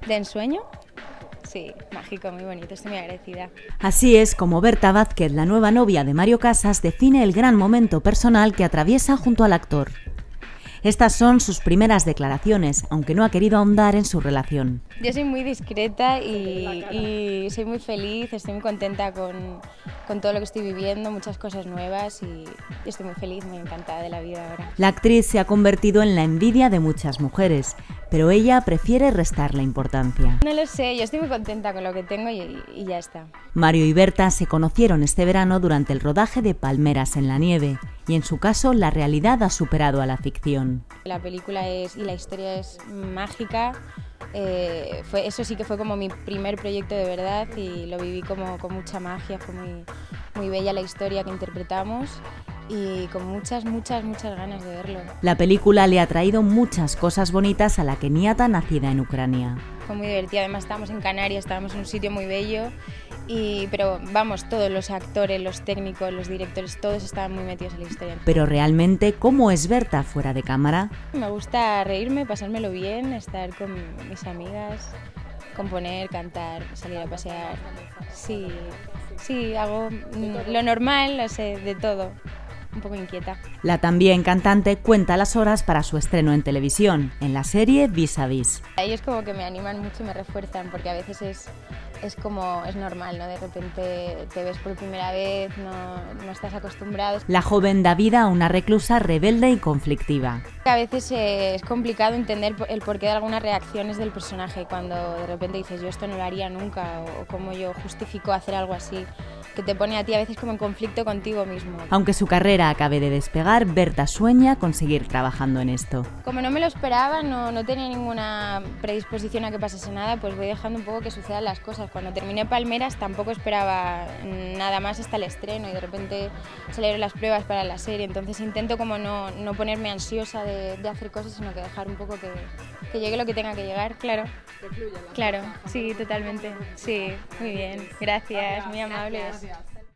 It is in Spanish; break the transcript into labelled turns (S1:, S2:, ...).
S1: ¿De ensueño? Sí, mágico, muy bonito, estoy muy agradecida.
S2: Así es como Berta Vázquez, la nueva novia de Mario Casas, define el gran momento personal que atraviesa junto al actor. Estas son sus primeras declaraciones, aunque no ha querido ahondar en su relación.
S1: Yo soy muy discreta y soy muy feliz, estoy muy contenta con todo lo que estoy viviendo, muchas cosas nuevas y estoy muy feliz, muy encantada de la vida ahora.
S2: La actriz se ha convertido en la envidia de muchas mujeres, pero ella prefiere restarle importancia.
S1: No lo sé, yo estoy muy contenta con lo que tengo y ya está.
S2: Mario y Berta se conocieron este verano durante el rodaje de Palmeras en la nieve, y en su caso la realidad ha superado a la ficción.
S1: La película y la historia es mágica. Eso sí que fue como mi primer proyecto de verdad y lo viví como con mucha magia, fue muy bella la historia que interpretamos y con muchas ganas de verlo.
S2: La película le ha traído muchas cosas bonitas a la keniata nacida en Ucrania.
S1: Fue muy divertida, además estábamos en Canarias, estábamos en un sitio muy bello, pero vamos, todos los actores, los técnicos, los directores, todos estaban muy metidos en la historia.
S2: Pero realmente, ¿cómo es Berta fuera de cámara?
S1: Me gusta reírme, pasármelo bien, estar con mis amigas, componer, cantar, salir a pasear. Sí, hago lo normal, no sé, de todo. Un poco inquieta.
S2: La también cantante cuenta las horas para su estreno en televisión, en la serie Vis a Vis.
S1: Ellos como que me animan mucho y me refuerzan, porque a veces es normal, ¿no? De repente te ves por primera vez, no estás acostumbrado.
S2: La joven da vida a una reclusa rebelde y conflictiva.
S1: A veces es complicado entender el porqué de algunas reacciones del personaje, cuando de repente dices yo esto no lo haría nunca o cómo yo justifico hacer algo así, que te pone a ti a veces como en conflicto contigo mismo.
S2: Aunque su carrera acabe de despegar, Berta sueña con seguir trabajando en esto.
S1: Como no me lo esperaba, no tenía ninguna predisposición a que pasase nada, pues voy dejando un poco que sucedan las cosas. Cuando terminé Palmeras tampoco esperaba nada más hasta el estreno y de repente salieron las pruebas para la serie, entonces intento como no ponerme ansiosa de hacer cosas, sino que dejar un poco que llegue lo que tenga que llegar, claro. Claro, sí, totalmente. Sí, muy bien. Gracias, muy amables.